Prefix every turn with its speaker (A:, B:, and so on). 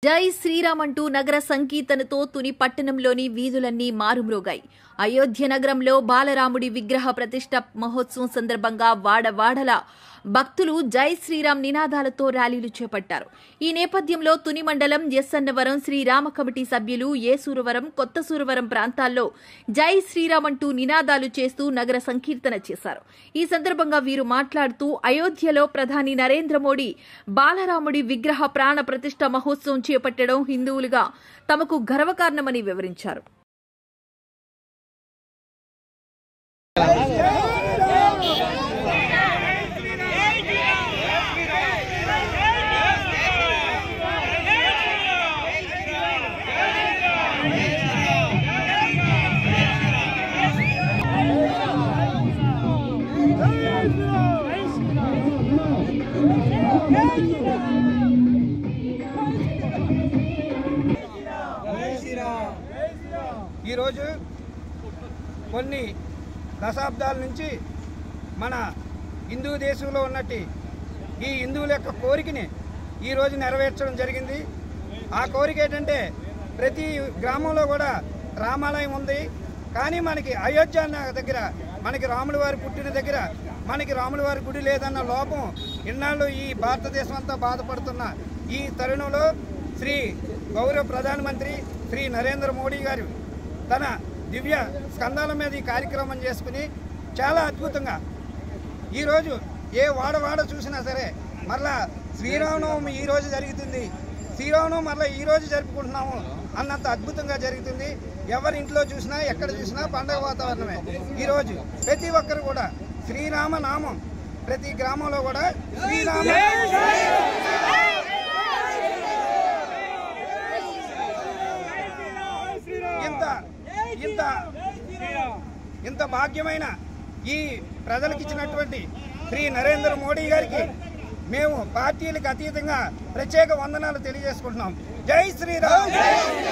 A: జై శ్రీరామ్ అంటూ నగర సంకీర్తనతో తుని పట్టణంలోని వీధులన్నీ మారుమ్రోగాయి. అయోధ్య నగరంలో బాలరాముడి విగ్రహ ప్రతిష్ఠ మహోత్సవం సందర్భంగా వాడవాడల భక్తులు జై శ్రీరామ్ నినాదాలతో ర్యాలీలు చేపట్టారు. ఈ నేపథ్యంలో తుని మండలం ఎస్సన్నవరం శ్రీరామ కమిటీ సభ్యులు ఏసూరవరం, కొత్త సూరవరం ప్రాంతాల్లో జై శ్రీరామ్ అంటూ నినాదాలు చేస్తూ నగర సంకీర్తన చేశారు. ఈ సందర్భంగా వీరు మాట్లాడుతూ అయోధ్యలో ప్రధాని నరేంద్ర మోడీ బాలరాముడి విగ్రహ ప్రాణ ప్రతిష్ఠ మహోత్సవం చేపట్టడం హిందువులుగా తమకు గర్వకారణమని వివరించారు.
B: ఈరోజు కొన్ని దశాబ్దాల నుంచి మన హిందూ దేశంలో ఉన్నట్టు ఈ హిందువుల యొక్క కోరికని ఈరోజు నెరవేర్చడం జరిగింది. ఆ కోరిక ఏంటంటే ప్రతి గ్రామంలో కూడా రామాలయం ఉంది, కానీ మనకి అయోధ్య దగ్గర మనకి రాముల వారి పుట్టిన దగ్గర మనకి రాముల వారి గుడి లేదన్న లోపం ఇన్నాళ్ళు ఈ భారతదేశం అంతా బాధపడుతున్న ఈ తరుణంలో శ్రీ గౌరవ ప్రధానమంత్రి శ్రీ నరేంద్ర మోడీ గారు తన దివ్య స్కందాల మీద ఈ కార్యక్రమం చేసుకుని చాలా అద్భుతంగా ఈరోజు ఏ వాడవాడ చూసినా సరే మరలా శ్రీరామనవమి ఈరోజు జరుగుతుంది, శ్రీరామనవమి మరలా ఈరోజు జరుపుకుంటున్నాము అన్నంత అద్భుతంగా జరుగుతుంది. ఎవరి ఇంట్లో చూసినా ఎక్కడ చూసినా పండగ వాతావరణమే. ఈరోజు ప్రతి ఒక్కరు కూడా శ్రీరామ నామం ప్రతి గ్రామంలో కూడా శ్రీరామ ఇంత భాగ్యమైన ఈ ప్రజలకు ఇచ్చినటువంటి శ్రీ నరేంద్ర మోడీ గారికి మేము పార్టీలకు అతీతంగా ప్రత్యేక వందనాలు తెలియజేసుకుంటున్నాం. జై శ్రీరామ్.